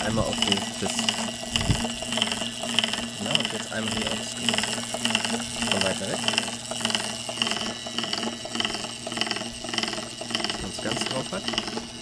einmal auf das. Na, und jetzt einmal hier aufs Gesicht. Von weiter weg. Wenn es ganz drauf hat.